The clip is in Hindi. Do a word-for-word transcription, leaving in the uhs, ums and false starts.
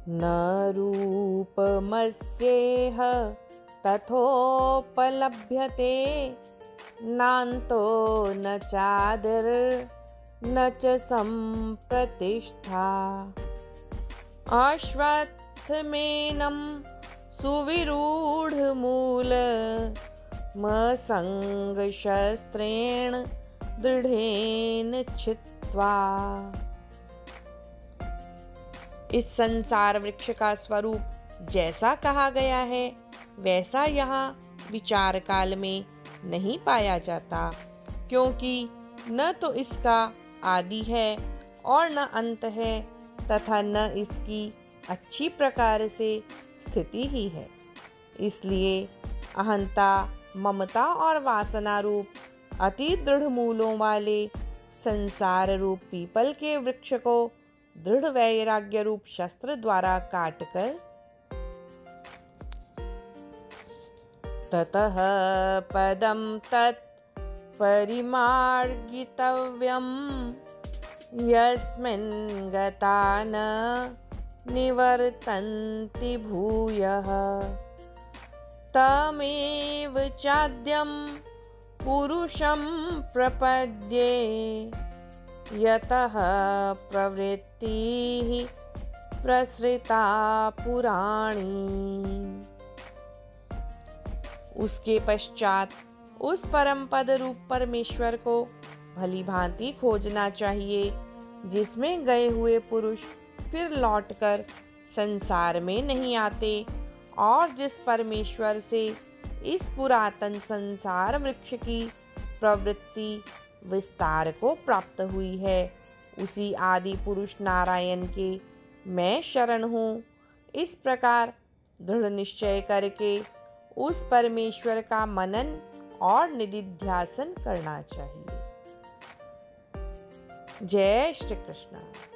न रूपमस्येह तथोपलभ्यते नान्तो न चादिर् न च संप्रतिष्ठा। अश्वत्थमेनं सुविरूढमूल मसङ्गशस्त्रेण दृढ़ेन छित्त्वा। इस संसार वृक्ष का स्वरूप जैसा कहा गया है वैसा यहाँ विचार काल में नहीं पाया जाता, क्योंकि न तो इसका आदि है और न अंत है तथा न इसकी अच्छी प्रकार से स्थिति ही है। इसलिए अहंता, ममता और वासना रूप अति दृढ़ मूलों वाले संसार रूप पीपल के वृक्ष को दृढ़ वैराग्य रूप शस्त्र द्वारा काटकर ततः पदं तत् परिमार्गितव्यं यस्मिन् गता न निवर्तन्ति भूयः। तमेव चाद्यं पुरुषं प्रपद्ये यतः प्रवृत्तिः प्रसृता पुराणी। उसके पश्चात उस परम पद रूप परमेश्वर को भली भांति खोजना चाहिए, जिसमें गए हुए पुरुष फिर लौटकर संसार में नहीं आते और जिस परमेश्वर से इस पुरातन संसार वृक्ष की प्रवृत्ति विस्तार को प्राप्त हुई है, उसी आदि पुरुष नारायण के मैं शरण हूँ। इस प्रकार दृढ़ निश्चय करके उस परमेश्वर का मनन और निधिध्यासन करना चाहिए। जय श्री कृष्ण।